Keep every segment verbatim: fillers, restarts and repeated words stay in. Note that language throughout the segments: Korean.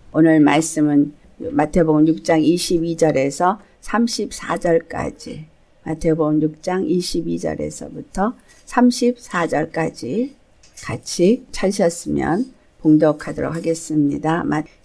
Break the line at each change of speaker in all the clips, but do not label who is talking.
오늘 말씀은 마태복음 육 장 이십이 절에서 삼십사 절까지, 마태복음 육 장 이십이 절에서부터 삼십사 절까지 같이 찾으셨으면 봉독하도록 하겠습니다.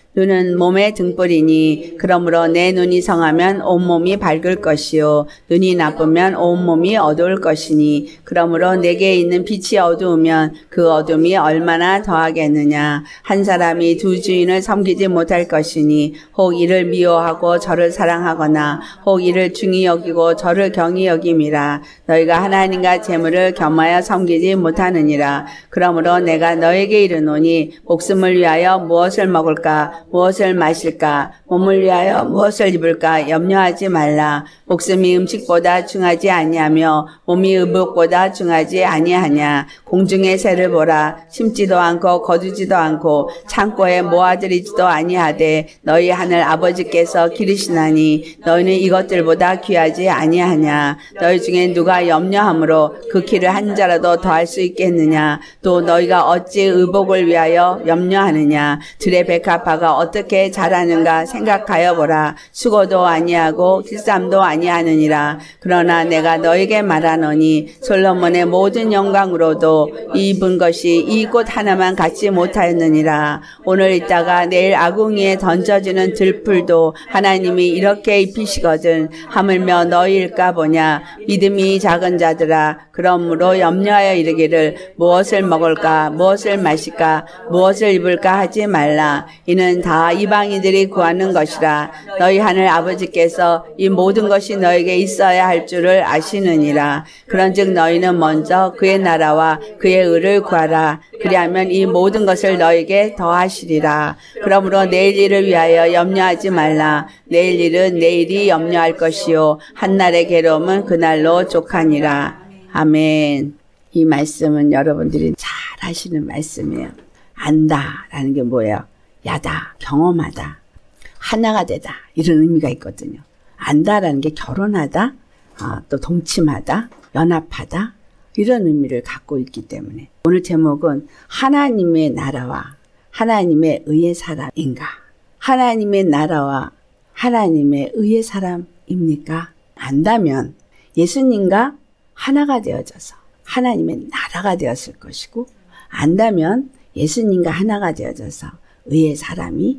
눈은 몸의 등불이니 그러므로 내 눈이 성하면 온몸이 밝을 것이요 눈이 나쁘면 온몸이 어두울 것이니 그러므로 내게 있는 빛이 어두우면 그 어둠이 얼마나 더하겠느냐. 한 사람이 두 주인을 섬기지 못할 것이니 혹 이를 미워하고 저를 사랑하거나 혹 이를 중히 여기고 저를 경히 여김이라. 너희가 하나님과 재물을 겸하여 섬기지 못하느니라. 그러므로 내가 너에게 이르노니 목숨을 위하여 무엇을 먹을까 무엇을 마실까 몸을 위하여 무엇을 입을까 염려하지 말라. 목숨이 음식보다 중하지 아니하며 몸이 의복보다 중하지 아니하냐. 공중의 새를 보라. 심지도 않고 거두지도 않고 창고에 모아들이지도 아니하되 너희 하늘 아버지께서 기르시나니 너희는 이것들보다 귀하지 아니하냐. 너희 중에 누가 염려함으로 그 키를 한 자라도 더할 수 있겠느냐. 또 너희가 어찌 의복을 위하여 염려하느냐. 들의 백합화가 어떻게 자라는가 생각하여 보라. 수고도 아니하고 길쌈도 아니하느니라. 그러나 내가 너에게 말하노니 솔로몬의 모든 영광으로도 입은 것이 이 꽃 하나만 갖지 못하였느니라. 오늘 있다가 내일 아궁이에 던져지는 들풀도 하나님이 이렇게 입히시거든 하물며 너희일까 보냐. 믿음이 작은 자들아, 그러므로 염려하여 이르기를 무엇을 먹을까 무엇을 마실까 무엇을 입을까 하지 말라. 이는 다 이방인들이 구하는 것이라. 너희 하늘 아버지께서 이 모든 것이 너에게 있어야 할 줄을 아시느니라. 그런즉 너희는 먼저 그의 나라와 그의 의를 구하라. 그리하면 이 모든 것을 너에게 더하시리라. 그러므로 내일 일을 위하여 염려하지 말라. 내일 일은 내일이 염려할 것이요 한날의 괴로움은 그날로 족하니라. 아멘. 이 말씀은 여러분들이 잘 하시는 말씀이에요. 안다라는 게 뭐예요? 야다, 경험하다, 하나가 되다, 이런 의미가 있거든요. 안다라는 게 결혼하다, 아, 또 동침하다, 연합하다, 이런 의미를 갖고 있기 때문에 오늘 제목은 하나님의 나라와 하나님의 의의 사람인가? 하나님의 나라와 하나님의 의의 사람입니까? 안다면 예수님과 하나가 되어져서 하나님의 나라가 되었을 것이고, 안다면 예수님과 하나가 되어져서 의의 사람이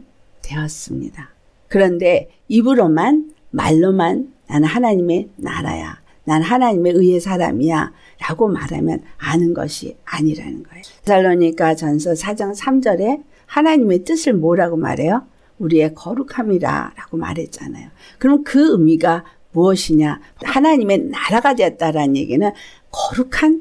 되었습니다. 그런데 입으로만, 말로만 나는 하나님의 나라야, 난 하나님의 의의 사람이야 라고 말하면 아는 것이 아니라는 거예요. 데살로니가 전서 사 장 삼 절에 하나님의 뜻을 뭐라고 말해요? 우리의 거룩함이라 라고 말했잖아요. 그럼 그 의미가 무엇이냐? 하나님의 나라가 되었다라는 얘기는 거룩한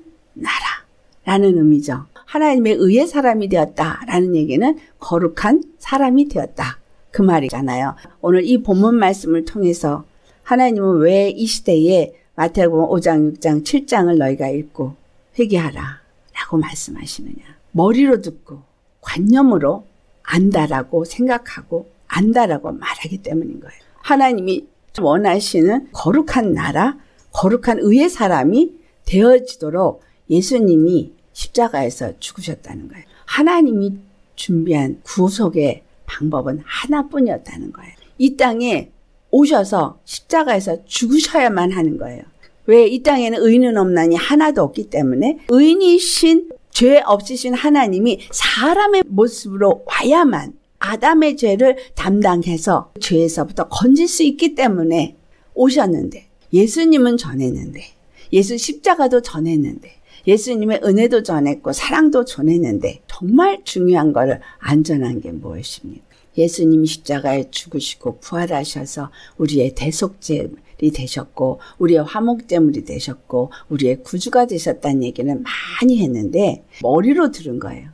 나라라는 의미죠. 하나님의 의의 사람이 되었다라는 얘기는 거룩한 사람이 되었다, 그 말이잖아요. 오늘 이 본문 말씀을 통해서 하나님은 왜 이 시대에 마태복음 오 장, 육 장, 칠 장을 너희가 읽고 회개하라 라고 말씀하시느냐. 머리로 듣고 관념으로 안다라고 생각하고 안다라고 말하기 때문인 거예요. 하나님이 원하시는 거룩한 나라, 거룩한 의의 사람이 되어지도록 예수님이 십자가에서 죽으셨다는 거예요. 하나님이 준비한 구속의 방법은 하나뿐이었다는 거예요. 이 땅에 오셔서 십자가에서 죽으셔야만 하는 거예요. 왜? 이 땅에는 의인은 없나니 하나도 없기 때문에 의인이신 죄 없으신 하나님이 사람의 모습으로 와야만 아담의 죄를 담당해서 죄에서부터 건질 수 있기 때문에 오셨는데, 예수님은 전했는데, 예수 십자가도 전했는데, 예수님의 은혜도 전했고 사랑도 전했는데, 정말 중요한 거를 안 전한 게 무엇입니까? 예수님이 십자가에 죽으시고 부활하셔서 우리의 대속제물이 되셨고 우리의 화목제물이 되셨고 우리의 구주가 되셨다는 얘기는 많이 했는데 머리로 들은 거예요.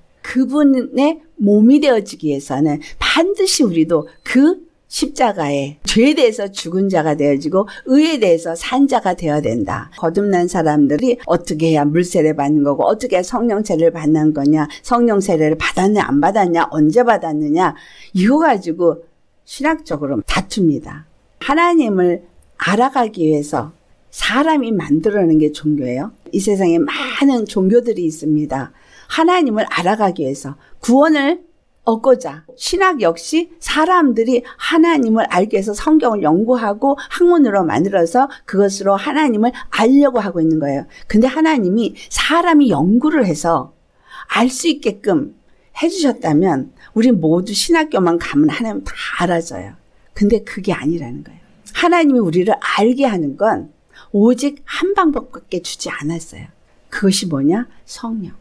그분의 몸이 되어지기 위해서는 반드시 우리도 그 십자가에 죄에 대해서 죽은 자가 되어지고 의에 대해서 산 자가 되어야 된다. 거듭난 사람들이 어떻게 해야 물세례 받는 거고 어떻게 해야 성령 세례를 받는 거냐, 성령 세례를 받았냐 안 받았냐, 언제 받았느냐, 이거 가지고 신학적으로 다툽니다. 하나님을 알아가기 위해서 사람이 만들어낸 게 종교예요. 이 세상에 많은 종교들이 있습니다. 하나님을 알아가기 위해서, 구원을 얻고자. 신학 역시 사람들이 하나님을 알기 위해서 성경을 연구하고 학문으로 만들어서 그것으로 하나님을 알려고 하고 있는 거예요. 근데 하나님이 사람이 연구를 해서 알 수 있게끔 해주셨다면 우리 모두 신학교만 가면 하나님 다 알아져요. 근데 그게 아니라는 거예요. 하나님이 우리를 알게 하는 건 오직 한 방법밖에 주지 않았어요. 그것이 뭐냐? 성령.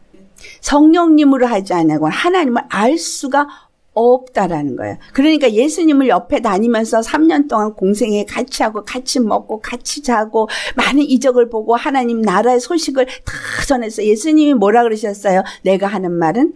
성령님으로 하지 않으면 하나님을 알 수가 없다라는 거예요. 그러니까 예수님을 옆에 다니면서 삼 년 동안 공생에 같이 하고 같이 먹고 같이 자고 많은 이적을 보고 하나님 나라의 소식을 다 전해서 예수님이 뭐라 그러셨어요? 내가 하는 말은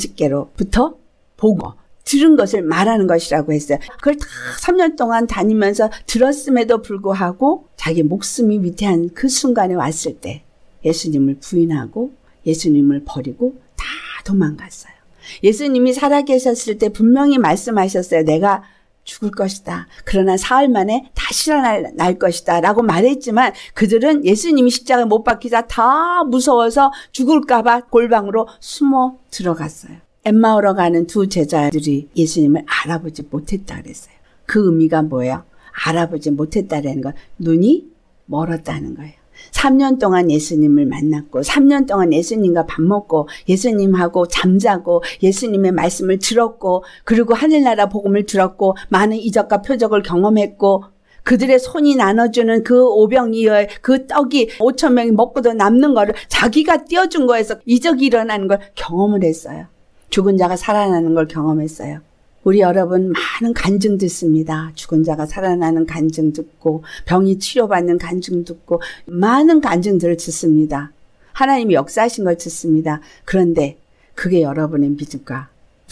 아버지께로부터 보고 들은 것을 말하는 것이라고 했어요. 그걸 다 삼 년 동안 다니면서 들었음에도 불구하고 자기 목숨이 위태한 그 순간에 왔을 때 예수님을 부인하고 예수님을 버리고 다 도망갔어요. 예수님이 살아계셨을 때 분명히 말씀하셨어요. 내가 죽을 것이다. 그러나 사흘 만에 다시 살아날 날 것이다. 라고 말했지만 그들은 예수님이 십자가에 못 박히자 다 무서워서 죽을까 봐 골방으로 숨어 들어갔어요. 엠마오로 가는 두 제자들이 예수님을 알아보지 못했다 그랬어요. 그 의미가 뭐예요? 알아보지 못했다라는 건 눈이 멀었다는 거예요. 삼 년 동안 예수님을 만났고 삼 년 동안 예수님과 밥 먹고 예수님하고 잠자고 예수님의 말씀을 들었고 그리고 하늘나라 복음을 들었고 많은 이적과 표적을 경험했고 그들의 손이 나눠주는 그 오병이어의 그 떡이 오천 명이 먹고도 남는 거를 자기가 띄워준 거에서 이적이 일어나는 걸 경험을 했어요. 죽은 자가 살아나는 걸 경험했어요. 우리 여러분 많은 간증 듣습니다. 죽은 자가 살아나는 간증 듣고 병이 치료받는 간증 듣고 많은 간증들을 듣습니다. 하나님이 역사하신 걸 듣습니다. 그런데 그게 여러분의 믿음과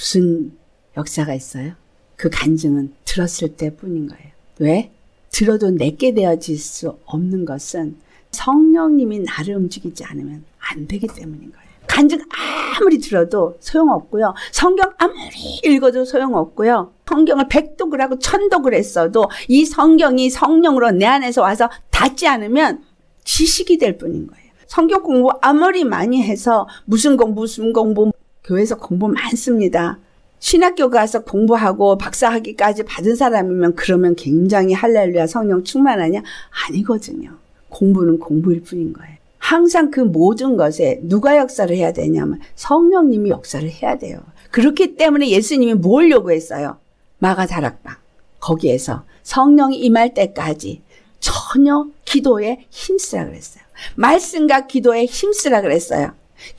무슨 역사가 있어요? 그 간증은 들었을 때뿐인 거예요. 왜? 들어도 내게 되어질 수 없는 것은 성령님이 나를 움직이지 않으면 안 되기 때문인 거예요. 간증 아무리 들어도 소용없고요. 성경 아무리 읽어도 소용없고요. 성경을 백독을 하고 천독을 했어도 이 성경이 성령으로 내 안에서 와서 닿지 않으면 지식이 될 뿐인 거예요. 성경 공부 아무리 많이 해서 무슨 공부 무슨 공부 교회에서 공부 많습니다. 신학교 가서 공부하고 박사학위까지 받은 사람이면 그러면 굉장히 할렐루야 성령 충만하냐? 아니거든요. 공부는 공부일 뿐인 거예요. 항상 그 모든 것에 누가 역사를 해야 되냐면 성령님이 역사를 해야 돼요. 그렇기 때문에 예수님이 뭘 요구했어요? 마가다락방. 거기에서 성령이 임할 때까지 전혀 기도에 힘쓰라 그랬어요. 말씀과 기도에 힘쓰라 그랬어요.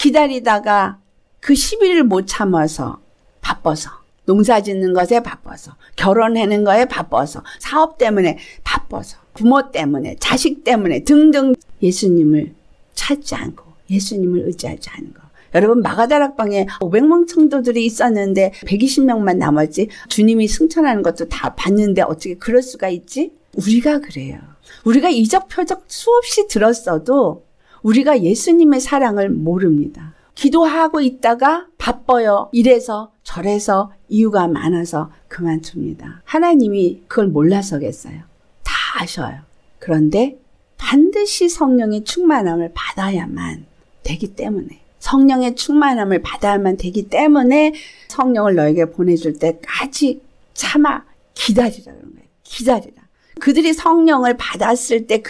기다리다가 그 십 일을 못 참아서 바빠서 농사 짓는 것에 바빠서 결혼하는 거에 바빠서 사업 때문에 바빠서 부모 때문에 자식 때문에 등등 예수님을 찾지 않고 예수님을 의지하지 않은 거. 여러분 마가다락방에 오백 명 성도들이 있었는데 백이십 명만 남았지. 주님이 승천하는 것도 다 봤는데 어떻게 그럴 수가 있지? 우리가 그래요. 우리가 이적 표적 수없이 들었어도 우리가 예수님의 사랑을 모릅니다. 기도하고 있다가 바빠요. 이래서 저래서 이유가 많아서 그만둡니다. 하나님이 그걸 몰라서겠어요. 다 아셔요. 그런데 반드시 성령의 충만함을 받아야만 되기 때문에 성령의 충만함을 받아야만 되기 때문에 성령을 너에게 보내줄 때까지 참아 기다리라 그런 거예요. 기다리라. 그들이 성령을 받았을 때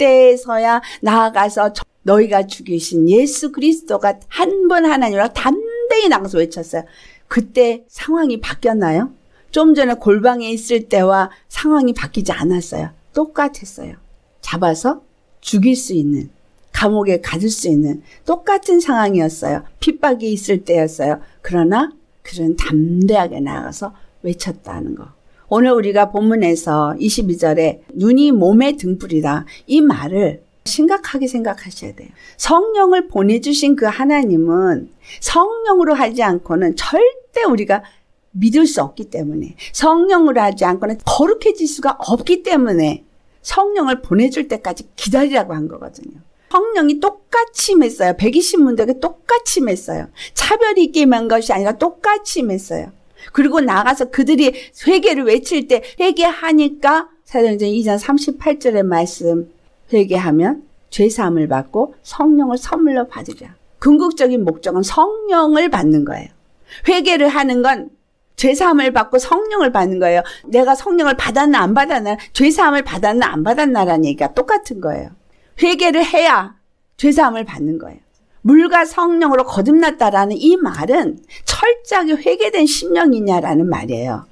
그때서야 나아가서 너희가 죽이신 예수 그리스도가 한 분 하나님으로 담대히 나가서 외쳤어요. 그때 상황이 바뀌었나요? 좀 전에 골방에 있을 때와 상황이 바뀌지 않았어요. 똑같았어요. 잡아서 죽일 수 있는, 감옥에 가둘 수 있는 똑같은 상황이었어요. 핍박이 있을 때였어요. 그러나 그들은 담대하게 나가서 외쳤다는 거. 오늘 우리가 본문에서 이십이 절에 눈이 몸의 등불이다. 이 말을 심각하게 생각하셔야 돼요. 성령을 보내주신 그 하나님은 성령으로 하지 않고는 절대 우리가 믿을 수 없기 때문에 성령으로 하지 않고는 거룩해질 수가 없기 때문에 성령을 보내줄 때까지 기다리라고 한 거거든요. 성령이 똑같이 임했어요. 백이십 문들에게 똑같이 임했어요. 차별이 있게 임한 것이 아니라 똑같이 임했어요. 그리고 나가서 그들이 회개를 외칠 때 회개하니까 사도행전 이 장 삼십팔 절의 말씀 회개하면 죄사함을 받고 성령을 선물로 받으랴. 궁극적인 목적은 성령을 받는 거예요. 회개를 하는 건 죄사함을 받고 성령을 받는 거예요. 내가 성령을 받았나 안 받았나, 죄사함을 받았나 안 받았나라는 얘기가 똑같은 거예요. 회개를 해야 죄사함을 받는 거예요. 물과 성령으로 거듭났다라는 이 말은 철저하게 회개된 심령이냐라는 말이에요.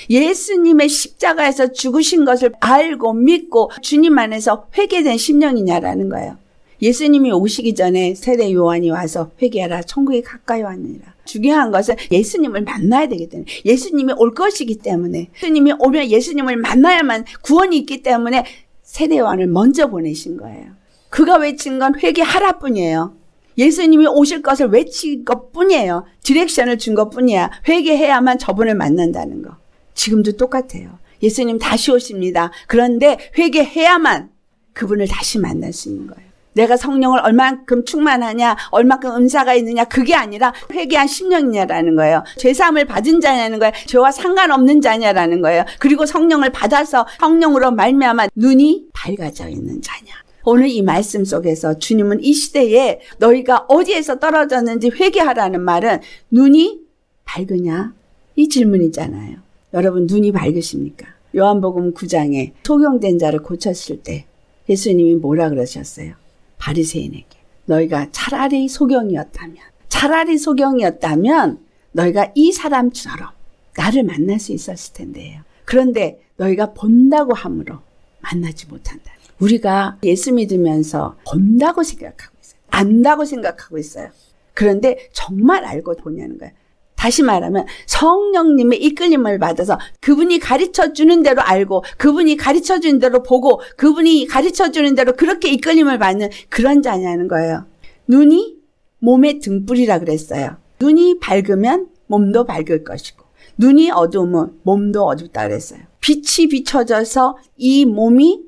예수님의 십자가에서 죽으신 것을 알고 믿고 주님 안에서 회개된 심령이냐라는 거예요. 예수님이 오시기 전에 세례 요한이 와서 회개하라, 천국이 가까이 왔느니라. 중요한 것은 예수님을 만나야 되기 때문에, 예수님이 올 것이기 때문에, 예수님이 오면 예수님을 만나야만 구원이 있기 때문에 세례 요한을 먼저 보내신 거예요. 그가 외친 건 회개하라 뿐이에요. 예수님이 오실 것을 외친 것 뿐이에요. 디렉션을 준 것 뿐이야. 회개해야만 저분을 만난다는 거. 지금도 똑같아요. 예수님 다시 오십니다. 그런데 회개해야만 그분을 다시 만날 수 있는 거예요. 내가 성령을 얼만큼 충만하냐, 얼만큼 은사가 있느냐, 그게 아니라 회개한 심령이냐라는 거예요. 죄사함을 받은 자냐는 거예요. 죄와 상관없는 자냐라는 거예요. 그리고 성령을 받아서 성령으로 말미암아 눈이 밝아져 있는 자냐. 오늘 이 말씀 속에서 주님은 이 시대에 너희가 어디에서 떨어졌는지 회개하라는 말은 눈이 밝으냐? 이 질문이잖아요. 여러분 눈이 밝으십니까? 요한복음 구 장에 소경된 자를 고쳤을 때 예수님이 뭐라 그러셨어요? 바리새인에게 너희가 차라리 소경이었다면 차라리 소경이었다면 너희가 이 사람처럼 나를 만날 수 있었을 텐데요. 그런데 너희가 본다고 함으로 만나지 못한다. 우리가 예수 믿으면서 본다고 생각하고 있어요. 안다고 생각하고 있어요. 그런데 정말 알고 보냐는 거예요. 다시 말하면 성령님의 이끌림을 받아서 그분이 가르쳐주는 대로 알고 그분이 가르쳐주는 대로 보고 그분이 가르쳐주는 대로 그렇게 이끌림을 받는 그런 자냐는 거예요. 눈이 몸의 등불이라 그랬어요. 눈이 밝으면 몸도 밝을 것이고 눈이 어두우면 몸도 어둡다 그랬어요. 빛이 비춰져서 이 몸이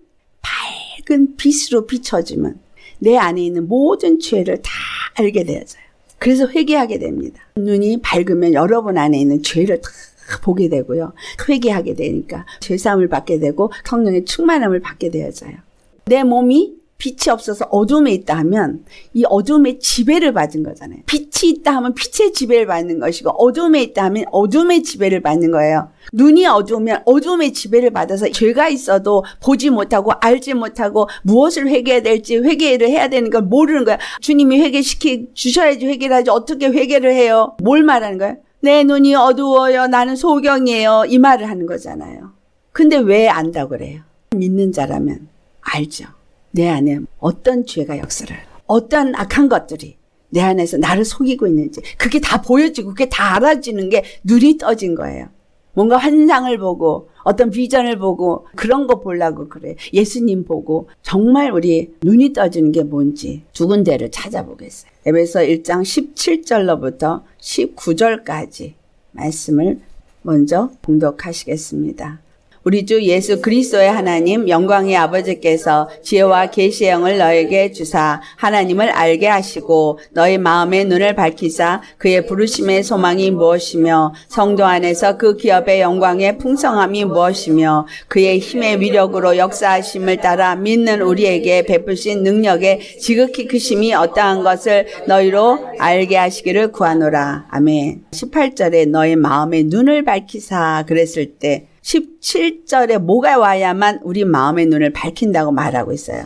밝은 빛으로 비춰지면 내 안에 있는 모든 죄를 다 알게 되어져요. 그래서 회개하게 됩니다. 눈이 밝으면 여러분 안에 있는 죄를 다 보게 되고요. 회개하게 되니까 죄사함을 받게 되고 성령의 충만함을 받게 되어져요. 내 몸이 빛이 없어서 어둠에 있다 하면 이 어둠의 지배를 받은 거잖아요. 빛이 있다 하면 빛의 지배를 받는 것이고 어둠에 있다 하면 어둠의 지배를 받는 거예요. 눈이 어두우면 어둠의 지배를 받아서 죄가 있어도 보지 못하고 알지 못하고 무엇을 회개해야 될지 회개를 해야 되는 걸 모르는 거야. 주님이 회개시키 주셔야지 회개를 하지 어떻게 회개를 해요? 뭘 말하는 거예요? 내 눈이 어두워요. 나는 소경이에요. 이 말을 하는 거잖아요. 근데 왜 안다고 그래요? 믿는 자라면 알죠. 내 안에 어떤 죄가 역사를 어떤 악한 것들이 내 안에서 나를 속이고 있는지 그게 다 보여지고 그게 다 알아지는 게 눈이 떠진 거예요. 뭔가 환상을 보고 어떤 비전을 보고 그런 거 보려고 그래. 예수님 보고 정말 우리 눈이 떠지는 게 뭔지 두 군데를 찾아보겠어요. 에베소 일 장 십칠 절로부터 십구 절까지 말씀을 먼저 봉독하시겠습니다. 우리 주 예수 그리스도의 하나님 영광의 아버지께서 지혜와 계시의 영을 너에게 주사 하나님을 알게 하시고 너희 마음의 눈을 밝히사 그의 부르심의 소망이 무엇이며 성도 안에서 그 기업의 영광의 풍성함이 무엇이며 그의 힘의 위력으로 역사하심을 따라 믿는 우리에게 베푸신 능력의 지극히 크심이 어떠한 것을 너희로 알게 하시기를 구하노라. 아멘. 십팔 절에 너희 마음의 눈을 밝히사 그랬을 때 십칠 절에 뭐가 와야만 우리 마음의 눈을 밝힌다고 말하고 있어요.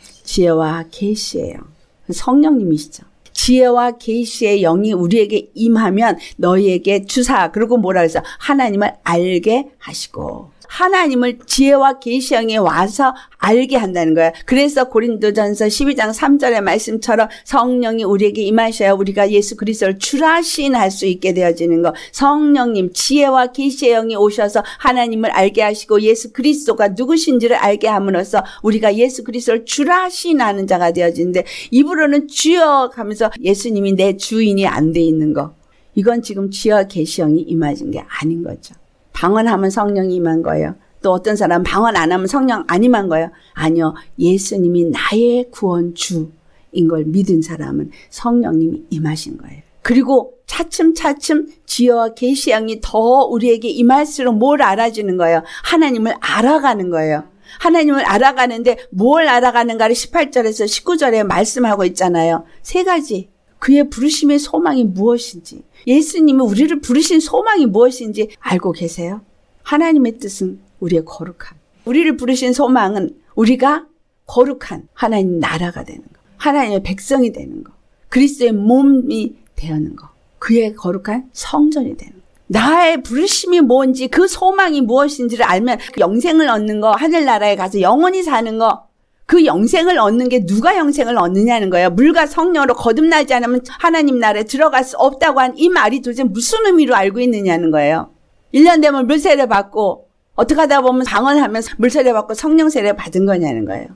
지혜와 계시의 영. 성령님이시죠. 지혜와 계시의 영이 우리에게 임하면 너희에게 주사 그리고 뭐라 그래서 하나님을 알게 하시고 하나님을 지혜와 계시의 영이 와서 알게 한다는 거예요. 그래서 고린도전서 십이 장 삼 절의 말씀처럼 성령이 우리에게 임하셔야 우리가 예수 그리스도를 주라 시인할 수 있게 되어지는 거. 성령님 지혜와 계시의 영이 오셔서 하나님을 알게 하시고 예수 그리스도가 누구신지를 알게 함으로써 우리가 예수 그리스도를 주라 시인하는 자가 되어지는데 입으로는 주여 하면서 예수님이 내 주인이 안 돼 있는 거. 이건 지금 지혜와 계시의 영이 임하신 게 아닌 거죠. 방언하면 성령이 임한 거예요. 또 어떤 사람은 방언 안 하면 성령 안 임한 거예요. 아니요. 예수님이 나의 구원주인 걸 믿은 사람은 성령님이 임하신 거예요. 그리고 차츰차츰 지혜와 계시의 영이 더 우리에게 임할수록 뭘 알아주는 거예요? 하나님을 알아가는 거예요. 하나님을 알아가는데 뭘 알아가는가를 십팔 절에서 십구 절에 말씀하고 있잖아요. 세 가지. 그의 부르심의 소망이 무엇인지, 예수님이 우리를 부르신 소망이 무엇인지 알고 계세요? 하나님의 뜻은 우리의 거룩함. 우리를 부르신 소망은 우리가 거룩한 하나님 나라가 되는 거, 하나님의 백성이 되는 거, 그리스도의 몸이 되는 거, 그의 거룩한 성전이 되는 거. 나의 부르심이 뭔지, 그 소망이 무엇인지를 알면 그 영생을 얻는 거, 하늘나라에 가서 영원히 사는 거, 그 영생을 얻는 게 누가 영생을 얻느냐는 거예요. 물과 성령으로 거듭나지 않으면 하나님 나라에 들어갈 수 없다고 한 이 말이 도대체 무슨 의미로 알고 있느냐는 거예요. 일 년 되면 물세례 받고 어떻게 하다 보면 방언하면 물세례 받고 성령 세례 받은 거냐는 거예요.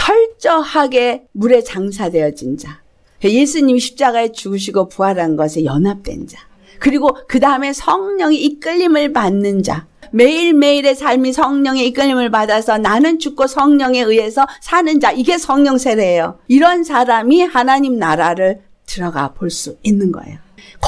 철저하게 물에 장사되어진 자, 예수님이 십자가에 죽으시고 부활한 것에 연합된 자, 그리고 그 다음에 성령의 이끌림을 받는 자, 매일매일의 삶이 성령의 이끌림을 받아서 나는 죽고 성령에 의해서 사는 자, 이게 성령 세례예요. 이런 사람이 하나님 나라를 들어가 볼 수 있는 거예요.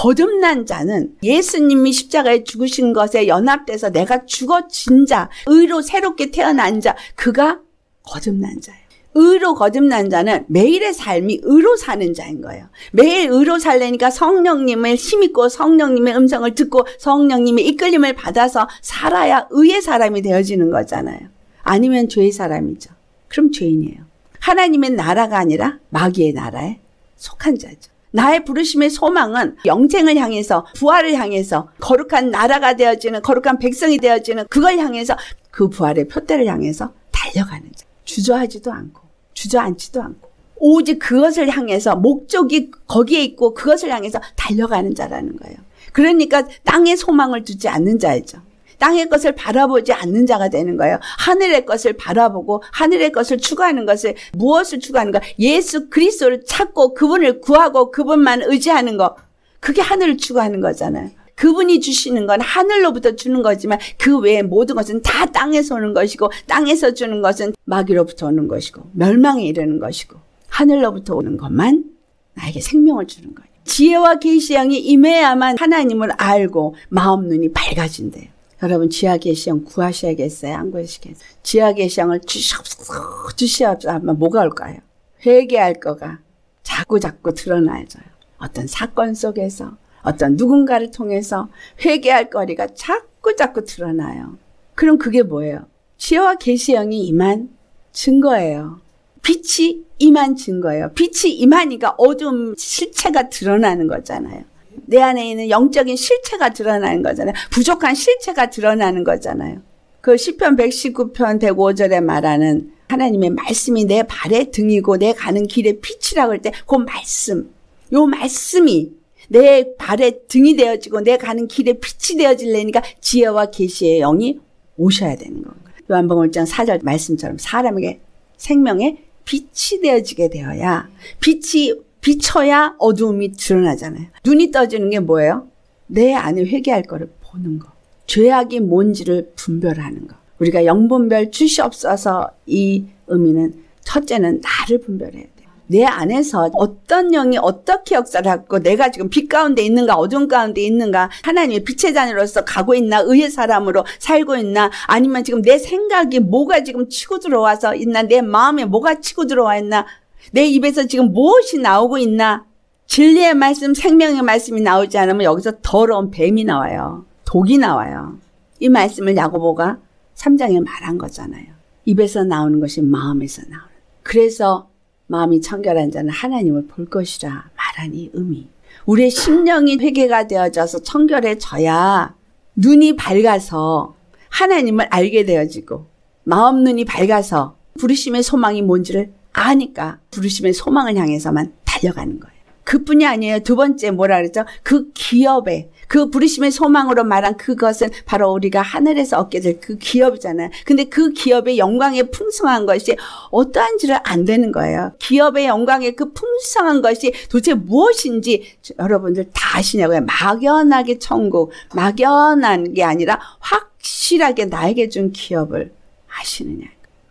거듭난 자는 예수님이 십자가에 죽으신 것에 연합돼서 내가 죽어진 자, 의로 새롭게 태어난 자, 그가 거듭난 자예요. 의로 거듭난 자는 매일의 삶이 의로 사는 자인 거예요. 매일 의로 살려니까 성령님을 힘입고 성령님의 음성을 듣고 성령님의 이끌림을 받아서 살아야 의의 사람이 되어지는 거잖아요. 아니면 죄의 사람이죠. 그럼 죄인이에요. 하나님의 나라가 아니라 마귀의 나라에 속한 자죠. 나의 부르심의 소망은 영생을 향해서, 부활을 향해서, 거룩한 나라가 되어지는, 거룩한 백성이 되어지는 그걸 향해서, 그 부활의 표대를 향해서 달려가는 자. 주저하지도 않고 주저앉지도 않고 오직 그것을 향해서, 목적이 거기에 있고 그것을 향해서 달려가는 자라는 거예요. 그러니까 땅의 소망을 두지 않는 자이죠. 땅의 것을 바라보지 않는 자가 되는 거예요. 하늘의 것을 바라보고 하늘의 것을 추구하는 것을, 무엇을 추구하는 거? 예수 그리스도를 찾고 그분을 구하고 그분만 의지하는 거, 그게 하늘을 추구하는 거잖아요. 그분이 주시는 건 하늘로부터 주는 거지만 그 외의 모든 것은 다 땅에서 오는 것이고, 땅에서 주는 것은 마귀로부터 오는 것이고 멸망에 이르는 것이고, 하늘로부터 오는 것만 나에게 생명을 주는 거예요. 지혜와 계시의 영이 임해야만 하나님을 알고 마음 눈이 밝아진대요. 여러분, 지혜와 계시의 영 구하셔야겠어요? 안 구하시겠어요? 지혜와 계시의 영을 주시옵소서, 주시옵소서 하면 뭐가 올까요? 회개할 거가 자꾸 자꾸 드러나져요. 어떤 사건 속에서, 어떤 누군가를 통해서 회개할 거리가 자꾸 자꾸 드러나요. 그럼 그게 뭐예요? 지혜와 계시의 영이 임한 증거예요. 빛이 임한 증거예요. 빛이 임하니까 어두움 실체가 드러나는 거잖아요. 내 안에 있는 영적인 실체가 드러나는 거잖아요. 부족한 실체가 드러나는 거잖아요. 그 시편 백십구 편 백오 절에 말하는 하나님의 말씀이 내 발의 등이고 내 가는 길의 빛이라고 할 때 그 말씀, 요 말씀이 내 발의 등이 되어지고 내 가는 길의 빛이 되어지려니까 지혜와 계시의 영이 오셔야 되는 거예요. 요한복음 일 장 사 절 말씀처럼 사람에게 생명의 빛이 되어지게 되어야, 빛이 비춰야 어두움이 드러나잖아요. 눈이 떠지는 게 뭐예요? 내 안에 회개할 거를 보는 거. 죄악이 뭔지를 분별하는 거. 우리가 영분별 주시옵소서, 이 의미는 첫째는 나를 분별해야 돼요. 내 안에서 어떤 영이 어떻게 역사를 하고 내가 지금 빛 가운데 있는가 어두운 가운데 있는가, 하나님의 빛의 자녀로서 가고 있나, 의의 사람으로 살고 있나, 아니면 지금 내 생각이 뭐가 지금 치고 들어와서 있나, 내 마음에 뭐가 치고 들어와 있나, 내 입에서 지금 무엇이 나오고 있나. 진리의 말씀, 생명의 말씀이 나오지 않으면 여기서 더러운 뱀이 나와요. 독이 나와요. 이 말씀을 야고보가 삼 장에 말한 거잖아요. 입에서 나오는 것이 마음에서 나오는. 그래서 마음이 청결한 자는 하나님을 볼 것이라 말한 이 의미. 우리의 심령이 회개가 되어져서 청결해져야 눈이 밝아서 하나님을 알게 되어지고, 마음 눈이 밝아서 부르심의 소망이 뭔지를 아니까 부르심의 소망을 향해서만 달려가는 거예요. 그뿐이 아니에요. 두 번째 뭐라 그랬죠? 그 기업에, 그 부르심의 소망으로 말한 그것은 바로 우리가 하늘에서 얻게 될 그 기업이잖아요. 근데 그 기업의 영광에 풍성한 것이 어떠한지를 안 되는 거예요. 기업의 영광의 그 풍성한 것이 도대체 무엇인지 여러분들 다 아시냐고요. 막연하게 천국, 막연한 게 아니라 확실하게 나에게 준 기업을 아시느냐.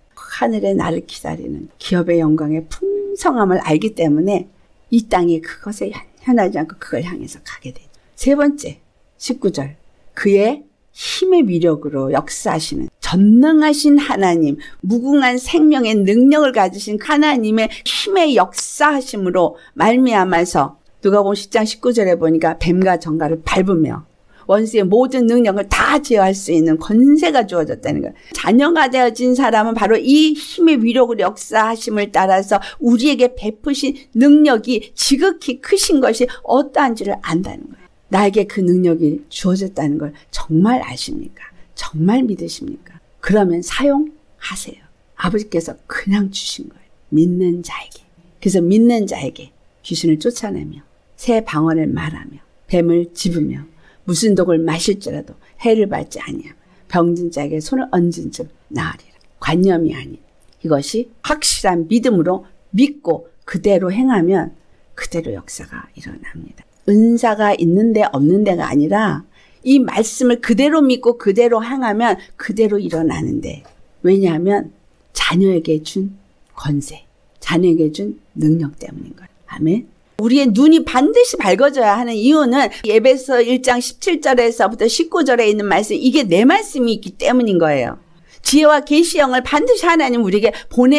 하늘에 나를 기다리는 기업의 영광의 풍성함을 알기 때문에 이 땅에 그것에 현하지 않고 그걸 향해서 가게 되죠. 세 번째, 십구 절. 그의 힘의 위력으로 역사하시는 전능하신 하나님, 무궁한 생명의 능력을 가지신 하나님의 힘의 역사하심으로 말미암아서 누가복음 십 장 십구 절에 보니까 뱀과 정갈을 밟으며 원수의 모든 능력을 다 제어할 수 있는 권세가 주어졌다는 거예요. 자녀가 되어진 사람은 바로 이 힘의 위력으로 역사하심을 따라서 우리에게 베푸신 능력이 지극히 크신 것이 어떠한지를 안다는 거예요. 나에게 그 능력이 주어졌다는 걸 정말 아십니까? 정말 믿으십니까? 그러면 사용하세요. 아버지께서 그냥 주신 거예요. 믿는 자에게. 그래서 믿는 자에게 귀신을 쫓아내며 새 방언을 말하며 뱀을 집으며 무슨 독을 마실지라도 해를 받지 아니하며 병든 자에게 손을 얹은 즉 나으리라. 관념이 아닌 이것이 확실한 믿음으로 믿고 그대로 행하면 그대로 역사가 일어납니다. 은사가 있는데 없는 데가 아니라 이 말씀을 그대로 믿고 그대로 행하면 그대로 일어나는데, 왜냐하면 자녀에게 준 권세, 자녀에게 준 능력 때문인 거예요. 아멘. 우리의 눈이 반드시 밝아져야 하는 이유는 에베소 일 장 십칠 절에서부터 십구 절에 있는 말씀, 이게 내 말씀이 있기 때문인 거예요. 지혜와 계시형을 반드시 하나님 우리에게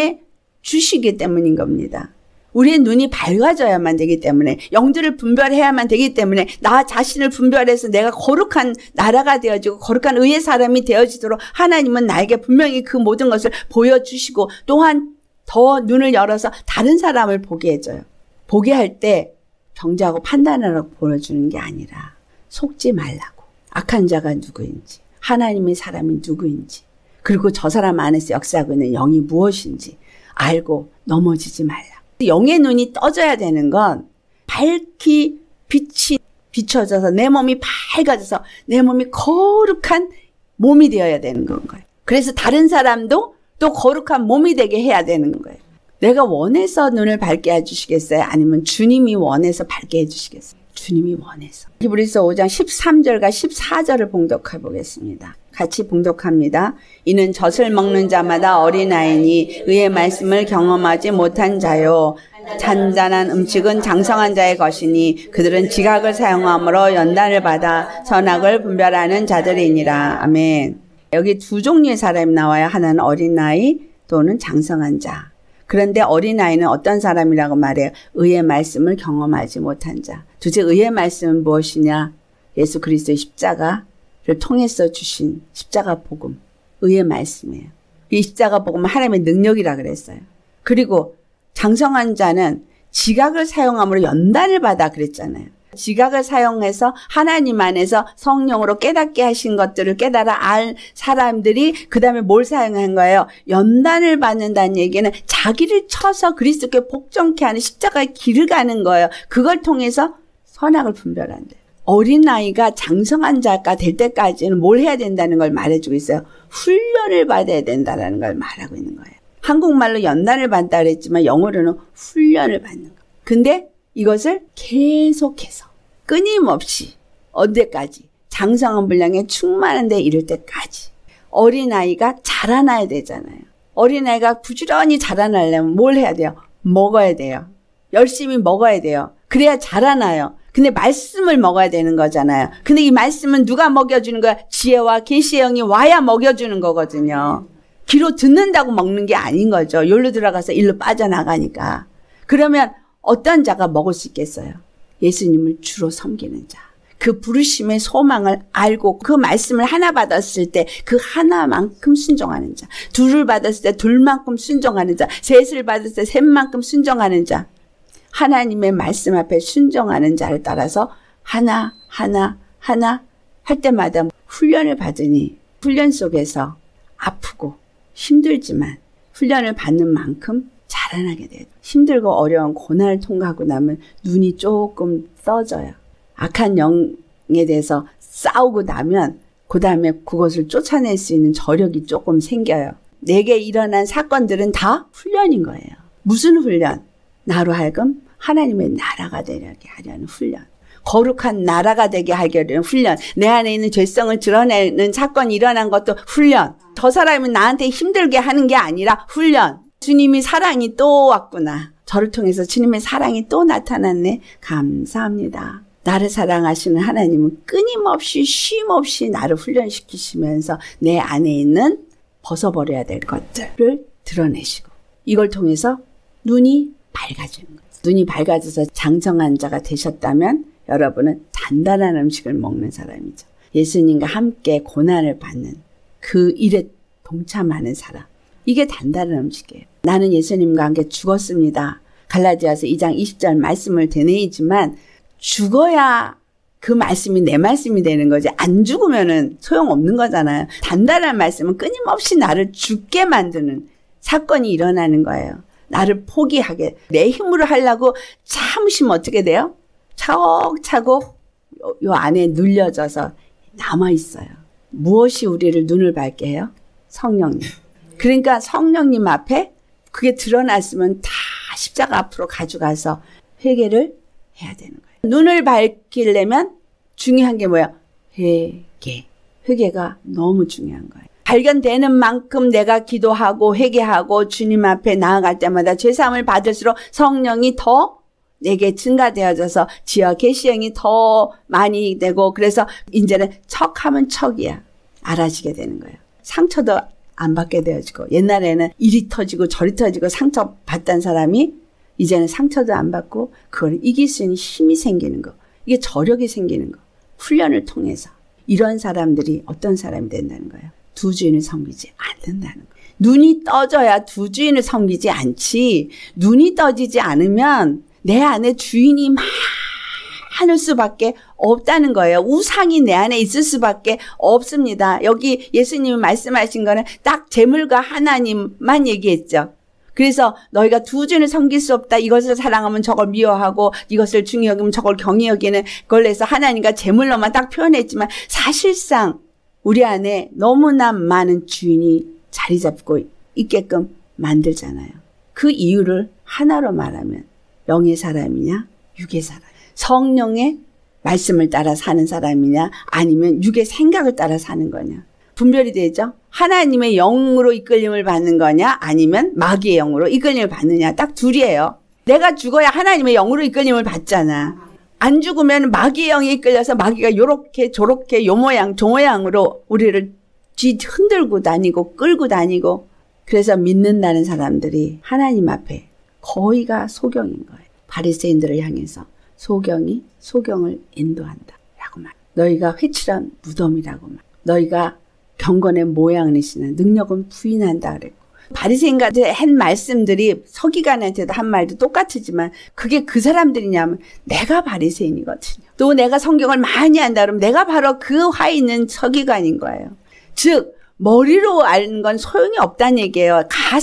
보내주시기 때문인 겁니다. 우리의 눈이 밝아져야만 되기 때문에, 영들을 분별해야만 되기 때문에, 나 자신을 분별해서 내가 거룩한 나라가 되어지고 거룩한 의의 사람이 되어지도록 하나님은 나에게 분명히 그 모든 것을 보여주시고, 또한 더 눈을 열어서 다른 사람을 보게 해줘요. 보게 할 때 정죄하고 판단하라고 보여주는 게 아니라 속지 말라고, 악한 자가 누구인지, 하나님의 사람이 누구인지, 그리고 저 사람 안에서 역사하고 있는 영이 무엇인지 알고 넘어지지 말라. 영의 눈이 떠져야 되는 건 밝히 빛이 비춰져서 내 몸이 밝아져서 내 몸이 거룩한 몸이 되어야 되는 건가요. 그래서 다른 사람도 또 거룩한 몸이 되게 해야 되는 거예요. 내가 원해서 눈을 밝게 해주시겠어요? 아니면 주님이 원해서 밝게 해주시겠어요? 주님이 원해서. 히브리서 오 장 십삼 절과 십사 절을 봉독해 보겠습니다. 같이 봉독합니다. 이는 젖을 먹는 자마다 어린아이니 의의 말씀을 경험하지 못한 자요. 잔잔한 음식은 장성한 자의 것이니 그들은 지각을 사용함으로 연단을 받아 선악을 분별하는 자들이니라. 아멘. 여기 두 종류의 사람이 나와요. 하나는 어린아이 또는 장성한 자. 그런데 어린아이는 어떤 사람이라고 말해요? 의의 말씀을 경험하지 못한 자. 도대체 의의 말씀은 무엇이냐? 예수 그리스도의 십자가를 통해서 주신 십자가 복음, 의의 말씀이에요. 이 십자가 복음은 하나님의 능력이라 그랬어요. 그리고 장성한 자는 지각을 사용함으로 연단을 받아 그랬잖아요. 지각을 사용해서 하나님 안에서 성령으로 깨닫게 하신 것들을 깨달아 알 사람들이 그 다음에 뭘 사용한 거예요? 연단을 받는다는 얘기는 자기를 쳐서 그리스도께 복종케 하는 십자가의 길을 가는 거예요. 그걸 통해서 선악을 분별한대요. 어린아이가 장성한 자가 될 때까지는 뭘 해야 된다는 걸 말해주고 있어요. 훈련을 받아야 된다는 걸 말하고 있는 거예요. 한국말로 연단을 받다 그랬지만 영어로는 훈련을 받는 거예요. 근데 이것을 계속해서 끊임없이 언제까지? 장성한 분량에 충만한 데 이를 때까지. 어린아이가 자라나야 되잖아요. 어린아이가 부지런히 자라나려면 뭘 해야 돼요? 먹어야 돼요. 열심히 먹어야 돼요. 그래야 자라나요. 근데 말씀을 먹어야 되는 거잖아요. 근데 이 말씀은 누가 먹여주는 거야? 지혜와 계시의 영이 와야 먹여주는 거거든요. 귀로 듣는다고 먹는 게 아닌 거죠. 여기로 들어가서 일로 빠져나가니까. 그러면 어떤 자가 먹을 수 있겠어요? 예수님을 주로 섬기는 자. 그 부르심의 소망을 알고 그 말씀을 하나 받았을 때 그 하나만큼 순종하는 자. 둘을 받았을 때 둘만큼 순종하는 자. 셋을 받았을 때 셋만큼 순종하는 자. 하나님의 말씀 앞에 순종하는 자를 따라서 하나 하나 하나 할 때마다 훈련을 받으니 훈련 속에서 아프고 힘들지만 훈련을 받는 만큼 자라나게 돼요. 힘들고 어려운 고난을 통과하고 나면 눈이 조금 떠져요. 악한 영에 대해서 싸우고 나면 그 다음에 그것을 쫓아낼 수 있는 저력이 조금 생겨요. 내게 일어난 사건들은 다 훈련인 거예요. 무슨 훈련? 나로 하여금 하나님의 나라가 되게 하려는 훈련. 거룩한 나라가 되게 하려는 훈련. 내 안에 있는 죄성을 드러내는 사건이 일어난 것도 훈련. 저 사람은 나한테 힘들게 하는 게 아니라 훈련. 주님이 사랑이 또 왔구나. 저를 통해서 주님의 사랑이 또 나타났네. 감사합니다. 나를 사랑하시는 하나님은 끊임없이 쉼없이 나를 훈련시키시면서 내 안에 있는 벗어버려야 될 것들을 드러내시고 이걸 통해서 눈이 밝아지는 거예요. 눈이 밝아져서 장성한 자가 되셨다면 여러분은 단단한 음식을 먹는 사람이죠. 예수님과 함께 고난을 받는 그 일에 동참하는 사람. 이게 단단한 음식이에요. 나는 예수님과 함께 죽었습니다. 갈라디아서 이 장 이십 절 말씀을 되뇌이지만 죽어야 그 말씀이 내 말씀이 되는 거지. 안 죽으면은 소용없는 거잖아요. 단단한 말씀은 끊임없이 나를 죽게 만드는 사건이 일어나는 거예요. 나를 포기하게. 내 힘으로 하려고 참으시면 어떻게 돼요? 차곡차곡 요, 요 안에 눌려져서 남아있어요. 무엇이 우리를 눈을 밝게 해요? 성령님. 그러니까 성령님 앞에 그게 드러났으면 다 십자가 앞으로 가져가서 회개를 해야 되는 거예요. 눈을 밝히려면 중요한 게 뭐예요? 회개. 회개가 너무 중요한 거예요. 발견되는 만큼 내가 기도하고 회개하고 주님 앞에 나아갈 때마다 죄사함을 받을수록 성령이 더 내게 증가되어져서 지어 계시형이 더 많이 되고 그래서 이제는 척하면 척이야. 알아지게 되는 거예요. 상처도 안 받게 되어지고 옛날에는 이리 터지고 저리 터지고 상처 받던 사람이 이제는 상처도 안 받고 그걸 이길 수 있는 힘이 생기는 거. 이게 저력이 생기는 거. 훈련을 통해서. 이런 사람들이 어떤 사람이 된다는 거예요. 두 주인을 섬기지 않는다는 거예요. 눈이 떠져야 두 주인을 섬기지 않지. 눈이 떠지지 않으면 내 안에 주인이 많을 수밖에 없다는 거예요. 우상이 내 안에 있을 수밖에 없습니다. 여기 예수님이 말씀하신 거는 딱 재물과 하나님만 얘기했죠. 그래서 너희가 두 주인을 섬길 수 없다. 이것을 사랑하면 저걸 미워하고 이것을 중히 여기면 저걸 경히 여기는 걸 해서 하나님과 재물로만 딱 표현했지만 사실상 우리 안에 너무나 많은 주인이 자리 잡고 있게끔 만들잖아요. 그 이유를 하나로 말하면 영의 사람이냐 육의 사람. 성령의 말씀을 따라 사는 사람이냐 아니면 육의 생각을 따라 사는 거냐. 분별이 되죠. 하나님의 영으로 이끌림을 받는 거냐 아니면 마귀의 영으로 이끌림을 받느냐. 딱 둘이에요. 내가 죽어야 하나님의 영으로 이끌림을 받잖아. 안 죽으면 마귀의 영이 이끌려서 마귀가 요렇게 저렇게 요 모양 저 모양으로 우리를 뒤 흔들고 다니고 끌고 다니고 그래서 믿는다는 사람들이 하나님 앞에 거의가 소경인 거예요. 바리새인들을 향해서 소경이 소경을 인도한다 라고 말. 너희가 회칠한 무덤이라고 말. 너희가 경건의 모양을 내시는 능력은 부인한다 그랬고 바리새인한테 한 말씀들이 서기관한테도 한 말도 똑같지만 그게 그 사람들이냐면 내가 바리새인이거든요. 또 내가 성경을 많이 한다 그러면 내가 바로 그 화 있는 서기관인 거예요. 즉 머리로 아는 건 소용이 없다는 얘기예요.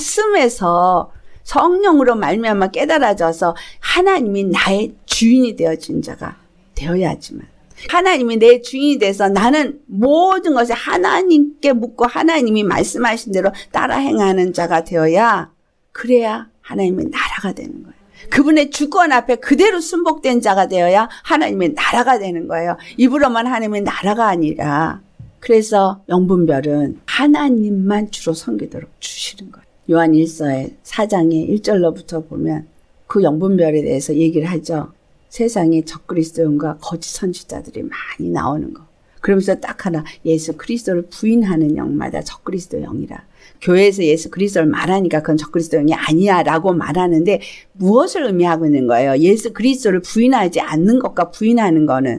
가슴에서 성령으로 말미암아 깨달아져서 하나님이 나의 주인이 되어진 자가 되어야지만 하나님이 내 주인이 돼서 나는 모든 것을 하나님께 묻고 하나님이 말씀하신 대로 따라 행하는 자가 되어야 그래야 하나님의 나라가 되는 거예요. 그분의 주권 앞에 그대로 순복된 자가 되어야 하나님의 나라가 되는 거예요. 입으로만 하나님의 나라가 아니라 그래서 영분별은 하나님만 주로 섬기도록 주시는 거예요. 요한 일서의 사 장의 일 절로부터 보면 그 영분별에 대해서 얘기를 하죠. 세상에 적그리스도인과 거짓 선지자들이 많이 나오는 거. 그러면서 딱 하나 예수 그리스도를 부인하는 영마다 적그리스도 영이라. 교회에서 예수 그리스도를 말하니까 그건 적그리스도 영이 아니야 라고 말하는데 무엇을 의미하고 있는 거예요? 예수 그리스도를 부인하지 않는 것과 부인하는 거는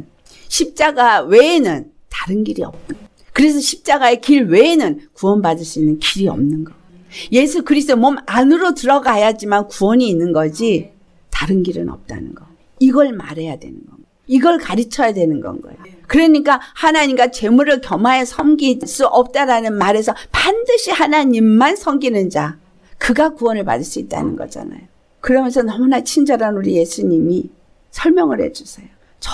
십자가 외에는 다른 길이 없는 거예요. 그래서 십자가의 길 외에는 구원받을 수 있는 길이 없는 거. 예수 그리스도 몸 안으로 들어가야지만 구원이 있는 거지 다른 길은 없다는 거. 이걸 말해야 되는 겁니다. 이걸 가르쳐야 되는 건 거예요. 그러니까 하나님과 재물을 겸하여 섬길 수 없다라는 말에서 반드시 하나님만 섬기는 자, 그가 구원을 받을 수 있다는 거잖아요. 그러면서 너무나 친절한 우리 예수님이 설명을 해주세요. 저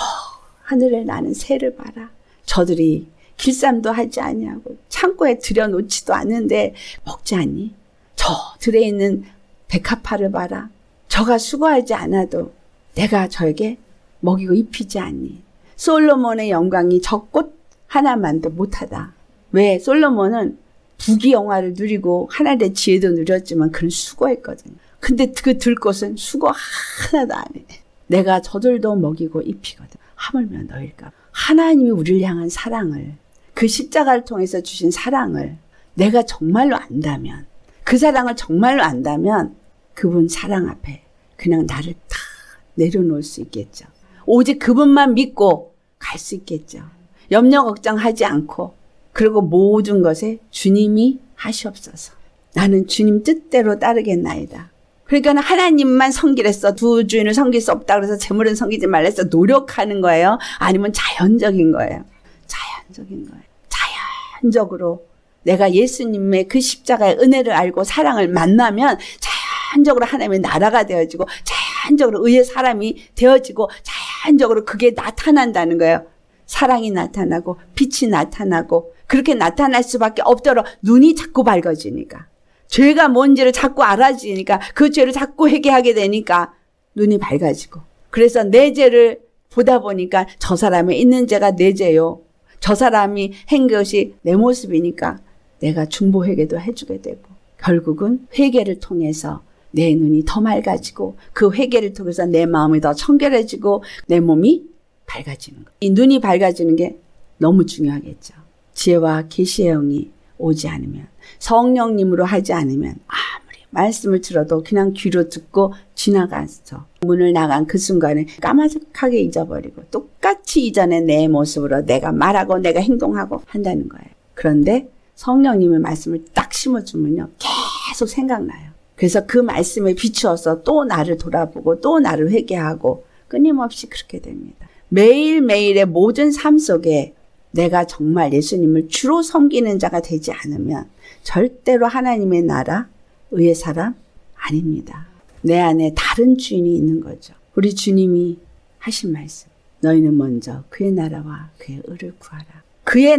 하늘에 나는 새를 봐라. 저들이 길쌈도 하지 아니하고 창고에 들여놓지도 않는데 먹지 않니? 저 들에 있는 백합화를 봐라. 저가 수고하지 않아도 내가 저에게 먹이고 입히지 않니? 솔로몬의 영광이 저 꽃 하나만도 못하다. 왜? 솔로몬은 부귀영화를 누리고 하나님의 지혜도 누렸지만 그는 수고했거든요. 근데 그 들꽃은 수고 하나도 안 해. 내가 저들도 먹이고 입히거든. 하물며 너일까? 하나님이 우리를 향한 사랑을, 그 십자가를 통해서 주신 사랑을 내가 정말로 안다면, 그 사랑을 정말로 안다면 그분 사랑 앞에 그냥 나를 다 내려놓을 수 있겠죠. 오직 그분만 믿고 갈 수 있겠죠. 염려 걱정하지 않고 그리고 모든 것에 주님이 하시옵소서. 나는 주님 뜻대로 따르겠나이다. 그러니까 하나님만 섬기랬어. 두 주인을 섬길 수 없다 그래서 재물은 섬기지 말랬어. 노력하는 거예요? 아니면 자연적인 거예요? 자연적인 거예요. 자연적으로 내가 예수님의 그 십자가의 은혜를 알고 사랑을 만나면 자연적으로 하나님의 나라가 되어지고 자연적으로 의의 사람이 되어지고 자연적으로 그게 나타난다는 거예요. 사랑이 나타나고 빛이 나타나고 그렇게 나타날 수밖에 없도록 눈이 자꾸 밝아지니까 죄가 뭔지를 자꾸 알아지니까 그 죄를 자꾸 회개하게 되니까 눈이 밝아지고 그래서 내 죄를 보다 보니까 저 사람에 있는 죄가 내 죄요. 저 사람이 한 것이 내 모습이니까 내가 중보 회개도 해주게 되고 결국은 회개를 통해서 내 눈이 더 맑아지고 그 회개를 통해서 내 마음이 더 청결해지고 내 몸이 밝아지는 거예요. 이 눈이 밝아지는 게 너무 중요하겠죠. 지혜와 계시의 영이 오지 않으면 성령님으로 하지 않으면 아무리 말씀을 들어도 그냥 귀로 듣고 지나가서 문을 나간 그 순간에 까마득하게 잊어버리고 똑같이 이전에 내 모습으로 내가 말하고 내가 행동하고 한다는 거예요. 그런데 성령님의 말씀을 딱 심어주면요. 계속 생각나요. 그래서 그 말씀에 비추어서 또 나를 돌아보고 또 나를 회개하고 끊임없이 그렇게 됩니다. 매일매일의 모든 삶 속에 내가 정말 예수님을 주로 섬기는 자가 되지 않으면 절대로 하나님의 나라, 의의 사람 아닙니다. 내 안에 다른 주인이 있는 거죠. 우리 주님이 하신 말씀. 너희는 먼저 그의 나라와 그의 의를 구하라. 그의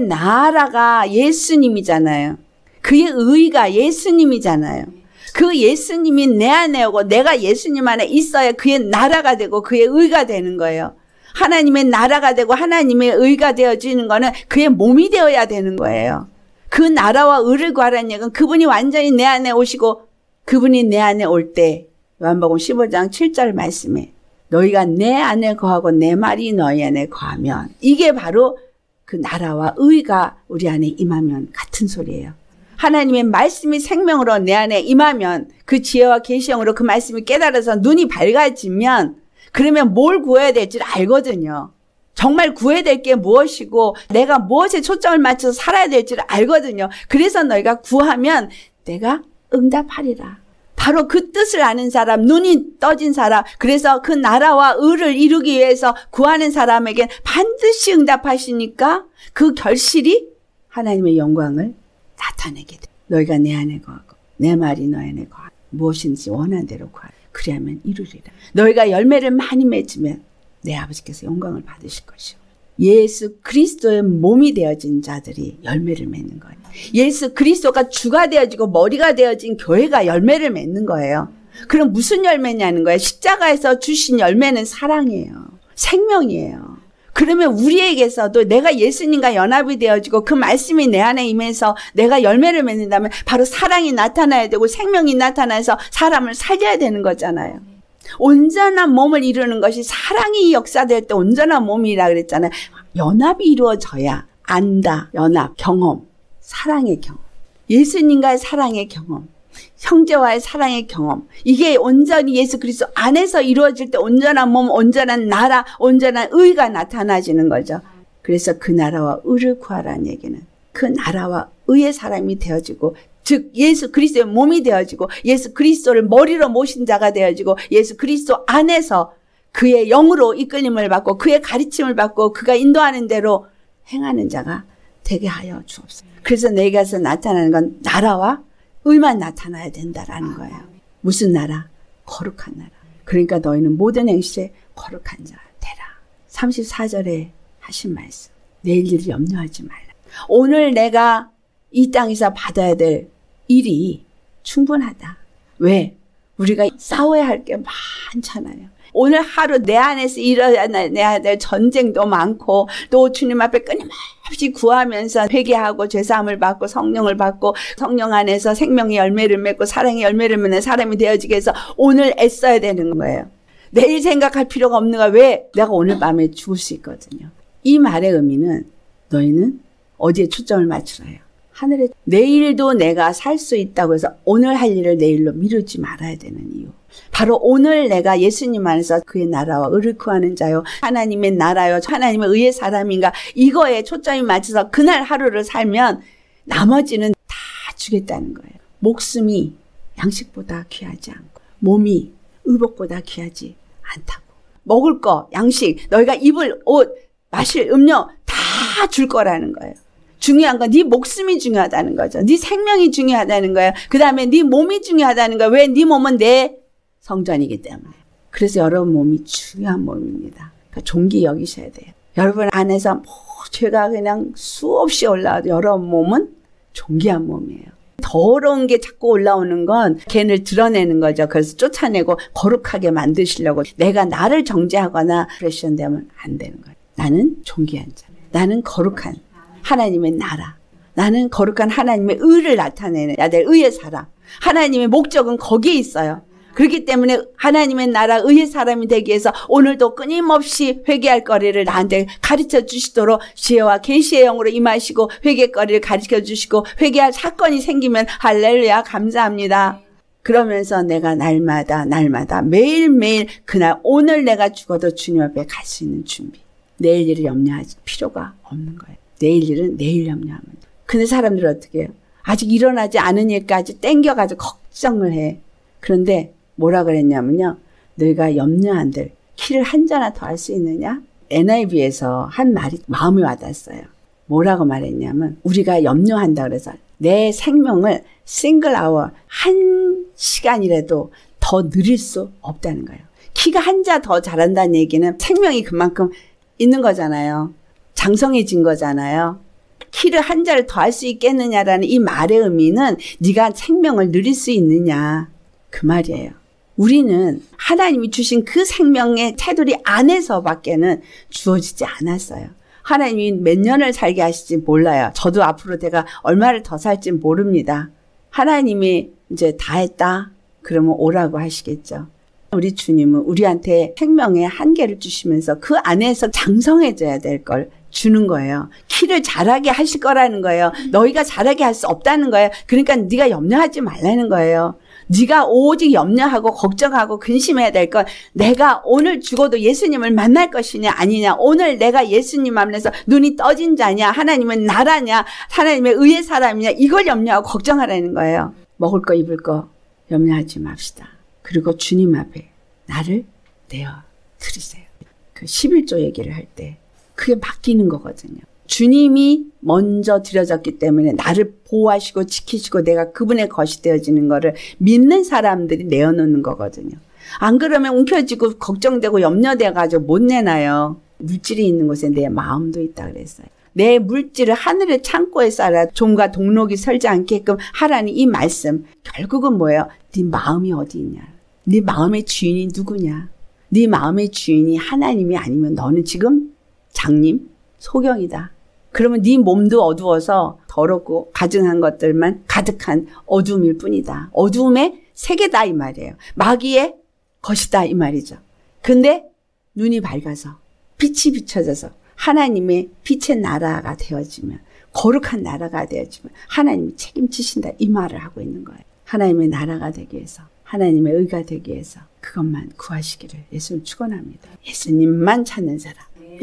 나라가 예수님이잖아요. 그의 의가 예수님이잖아요. 그 예수님이 내 안에 오고 내가 예수님 안에 있어야 그의 나라가 되고 그의 의가 되는 거예요. 하나님의 나라가 되고 하나님의 의가 되어지는 거는 그의 몸이 되어야 되는 거예요. 그 나라와 의를 구하라는 얘기는 그분이 완전히 내 안에 오시고 그분이 내 안에 올 때 요한복음 십오 장 칠 절 말씀에 너희가 내 안에 거하고 내 말이 너희 안에 거하면 이게 바로 그 나라와 의가 우리 안에 임하면 같은 소리예요. 하나님의 말씀이 생명으로 내 안에 임하면 그 지혜와 계시형으로 그 말씀이 깨달아서 눈이 밝아지면 그러면 뭘 구해야 될지를 알거든요. 정말 구해야 될 게 무엇이고 내가 무엇에 초점을 맞춰서 살아야 될지를 알거든요. 그래서 너희가 구하면 내가 응답하리라. 바로 그 뜻을 아는 사람, 눈이 떠진 사람, 그래서 그 나라와 의를 이루기 위해서 구하는 사람에겐 반드시 응답하시니까 그 결실이 하나님의 영광을 나타내게 돼. 너희가 내 안에 거하고 내 말이 너희 안에 거하고 무엇인지 원하는 대로 구하라. 그리하면 이루리라. 너희가 열매를 많이 맺으면 내 아버지께서 영광을 받으실 것이오. 예수 그리스도의 몸이 되어진 자들이 열매를 맺는 거예요. 예수 그리스도가 주가 되어지고 머리가 되어진 교회가 열매를 맺는 거예요. 그럼 무슨 열매냐는 거예요. 십자가에서 주신 열매는 사랑이에요. 생명이에요. 그러면 우리에게서도 내가 예수님과 연합이 되어지고 그 말씀이 내 안에 임해서 내가 열매를 맺는다면 바로 사랑이 나타나야 되고 생명이 나타나서 사람을 살려야 되는 거잖아요. 온전한 몸을 이루는 것이 사랑이 역사될 때 온전한 몸이라 그랬잖아요. 연합이 이루어져야 안다, 연합, 경험, 사랑의 경험. 예수님과의 사랑의 경험. 형제와의 사랑의 경험. 이게 온전히 예수 그리스도 안에서 이루어질 때 온전한 몸, 온전한 나라, 온전한 의가 나타나지는 거죠. 그래서 그 나라와 의를 구하라는 얘기는 그 나라와 의의 사람이 되어지고 즉 예수 그리스도의 몸이 되어지고 예수 그리스도를 머리로 모신 자가 되어지고 예수 그리스도 안에서 그의 영으로 이끌림을 받고 그의 가르침을 받고 그가 인도하는 대로 행하는 자가 되게 하여 주옵소서. 그래서 내게서 나타나는 건 나라와 의만 나타나야 된다라는 거예요. 무슨 나라? 거룩한 나라. 그러니까 너희는 모든 행실에 거룩한 자 되라. 삼십사 절에 하신 말씀. 내일 일을 염려하지 말라. 오늘 내가 이 땅에서 받아야 될 일이 충분하다. 왜? 우리가 싸워야 할 게 많잖아요. 오늘 하루 내 안에서 일어나야 될 전쟁도 많고 또 주님 앞에 끊임없이 구하면서 회개하고 죄사함을 받고 성령을 받고 성령 안에서 생명의 열매를 맺고 사랑의 열매를 맺는 사람이 되어지게 해서 오늘 애써야 되는 거예요. 내일 생각할 필요가 없는 거야. 왜? 내가 오늘 밤에 죽을 수 있거든요. 이 말의 의미는 너희는 어디에 초점을 맞추라요. 하늘에. 내일도 내가 살 수 있다고 해서 오늘 할 일을 내일로 미루지 말아야 되는 이유. 바로 오늘 내가 예수님 안에서 그의 나라와 의를 구하는 자요, 하나님의 나라요, 하나님의 의의 사람인가, 이거에 초점이 맞춰서 그날 하루를 살면 나머지는 다 주겠다는 거예요. 목숨이 양식보다 귀하지 않고 몸이 의복보다 귀하지 않다고. 먹을 거, 양식, 너희가 입을 옷, 마실 음료 다 줄 거라는 거예요. 중요한 건 네 목숨이 중요하다는 거죠. 네 생명이 중요하다는 거예요. 그 다음에 네 몸이 중요하다는 거예요. 왜? 네 몸은 내 성전이기 때문에. 그래서 여러분 몸이 중요한 몸입니다. 그러니까 존귀 여기셔야 돼요. 여러분 안에서 뭐 죄가 그냥 수없이 올라와도 여러분 몸은 존귀한 몸이에요. 더러운 게 자꾸 올라오는 건 겐을 드러내는 거죠. 그래서 쫓아내고 거룩하게 만드시려고. 내가 나를 정죄하거나 프레션 되면 안 되는 거예요. 나는 존귀한 자. 나는 거룩한 하나님의 나라. 나는 거룩한 하나님의 의를 나타내는 야 될 의의 사람. 하나님의 목적은 거기에 있어요. 그렇기 때문에 하나님의 나라 의의 사람이 되기 위해서 오늘도 끊임없이 회개할 거리를 나한테 가르쳐 주시도록 지혜와 계시의 영으로 임하시고 회개거리를 가르쳐 주시고 회개할 사건이 생기면 할렐루야 감사합니다. 그러면서 내가 날마다 날마다 매일매일 그날 오늘 내가 죽어도 주님 앞에 갈 수 있는 준비. 내일 일을 염려할 필요가 없는 거예요. 내일 일은 내일 염려하면 돼. 근데 사람들은 어떻게 해요? 아직 일어나지 않은 일까지 땡겨가지고 걱정을 해. 그런데 뭐라 그랬냐면요. 너희가 염려 안 될 키를 한 자나 더 할 수 있느냐? 엔 아이 브이에서 한 말이 마음에 와닿았어요. 뭐라고 말했냐면 우리가 염려한다 그래서 내 생명을 싱글 아워 한 시간이라도 더 늘릴 수 없다는 거예요. 키가 한 자 더 자란다는 얘기는 생명이 그만큼 있는 거잖아요. 장성해진 거잖아요. 키를 한 자를 더 할 수 있겠느냐라는 이 말의 의미는 네가 생명을 누릴 수 있느냐 그 말이에요. 우리는 하나님이 주신 그 생명의 테두리 안에서밖에는 주어지지 않았어요. 하나님이 몇 년을 살게 하실지 몰라요. 저도 앞으로 내가 얼마를 더 살지 모릅니다. 하나님이 이제 다 했다 그러면 오라고 하시겠죠. 우리 주님은 우리한테 생명의 한계를 주시면서 그 안에서 장성해져야 될 걸 주는 거예요. 키를 자라게 하실 거라는 거예요. 너희가 자라게 할 수 없다는 거예요. 그러니까 네가 염려하지 말라는 거예요. 네가 오직 염려하고 걱정하고 근심해야 될 건 내가 오늘 죽어도 예수님을 만날 것이냐 아니냐. 오늘 내가 예수님 앞에서 눈이 떠진 자냐 하나님은 나라냐 하나님의 의의 사람이냐 이걸 염려하고 걱정하라는 거예요. 먹을 거 입을 거 염려하지 맙시다. 그리고 주님 앞에 나를 내어 드리세요. 그 십일조 얘기를 할 때 그게 맡기는 거거든요. 주님이 먼저 드려졌기 때문에 나를 보호하시고 지키시고 내가 그분의 것이 되어지는 거를 믿는 사람들이 내어놓는 거거든요. 안 그러면 움켜쥐고 걱정되고 염려돼가지고 못 내놔요. 물질이 있는 곳에 내 마음도 있다 그랬어요. 내 물질을 하늘의 창고에 쌓아라. 종과 동록이 설지 않게끔 하라는 이 말씀. 결국은 뭐예요? 네 마음이 어디 있냐. 네 마음의 주인이 누구냐. 네 마음의 주인이 하나님이 아니면 너는 지금 장님 소경이다. 그러면 네 몸도 어두워서 더럽고 가증한 것들만 가득한 어둠일 뿐이다. 어둠의 세계다 이 말이에요. 마귀의 것이다 이 말이죠. 근데 눈이 밝아서 빛이 비춰져서 하나님의 빛의 나라가 되어지면 거룩한 나라가 되어지면 하나님이 책임지신다 이 말을 하고 있는 거예요. 하나님의 나라가 되기 위해서 하나님의 의가 되기 위해서 그것만 구하시기를 예수님 축원합니다. 예수님만 찾는 사람.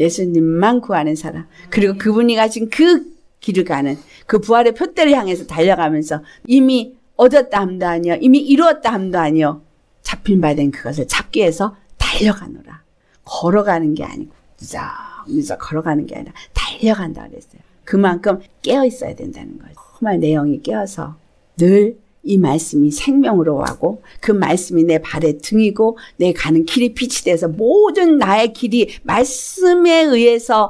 예수님만 구하는 사람. 그리고 그분이 가진 그 길을 가는 그 부활의 표대를 향해서 달려가면서 이미 얻었다 함도 아니요. 이미 이루었다 함도 아니요. 잡힌 바 된 그것을 잡기 위해서 달려가노라. 걸어가는 게 아니고 늦적늦적 걸어가는 게 아니라 달려간다 그랬어요. 그만큼 깨어 있어야 된다는 거예요. 정말 내 영이 깨어서 늘 이 말씀이 생명으로 하고 그 말씀이 내 발의 등이고 내 가는 길이 빛이 돼서 모든 나의 길이 말씀에 의해서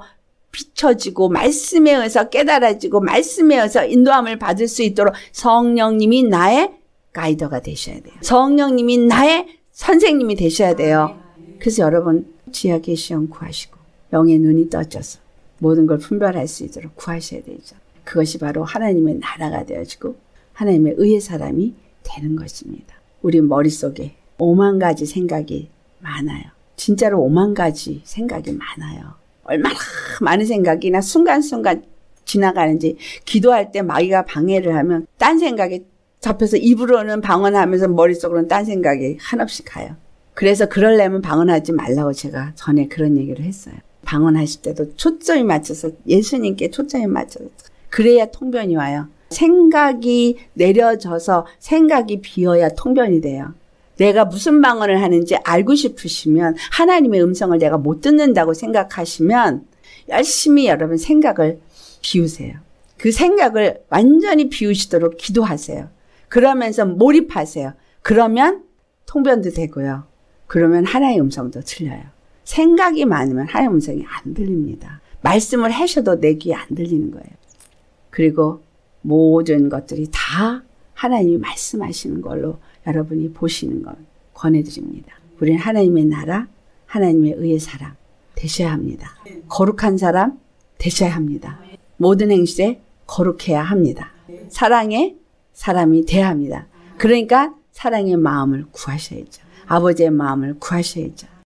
비춰지고 말씀에 의해서 깨달아지고 말씀에 의해서 인도함을 받을 수 있도록 성령님이 나의 가이더가 되셔야 돼요. 성령님이 나의 선생님이 되셔야 돼요. 그래서 여러분 지하 계시형 구하시고 영의 눈이 떠져서 모든 걸 분별할 수 있도록 구하셔야 되죠. 그것이 바로 하나님의 나라가 되어지고 하나님의 의의 사람이 되는 것입니다. 우리 머릿속에 오만 가지 생각이 많아요. 진짜로 오만 가지 생각이 많아요. 얼마나 많은 생각이나 순간순간 지나가는지 기도할 때 마귀가 방해를 하면 딴 생각에 잡혀서 입으로는 방언하면서 머릿속으로는 딴 생각이 한없이 가요. 그래서 그러려면 방언하지 말라고 제가 전에 그런 얘기를 했어요. 방언하실 때도 초점이 맞춰서 예수님께 초점이 맞춰서 그래야 통변이 와요. 생각이 내려져서 생각이 비어야 통변이 돼요. 내가 무슨 방언을 하는지 알고 싶으시면 하나님의 음성을 내가 못 듣는다고 생각하시면 열심히 여러분 생각을 비우세요. 그 생각을 완전히 비우시도록 기도하세요. 그러면서 몰입하세요. 그러면 통변도 되고요. 그러면 하나의 음성도 들려요. 생각이 많으면 하나의 음성이 안 들립니다. 말씀을 하셔도 내 귀에 안 들리는 거예요. 그리고 모든 것들이 다 하나님이 말씀하시는 걸로 여러분이 보시는 걸 권해드립니다. 우리는 하나님의 나라, 하나님의 의의 사람 되셔야 합니다. 거룩한 사람 되셔야 합니다. 모든 행실에 거룩해야 합니다. 사랑의 사람이 돼야 합니다. 그러니까 사랑의 마음을 구하셔야죠. 아버지의 마음을 구하셔야죠.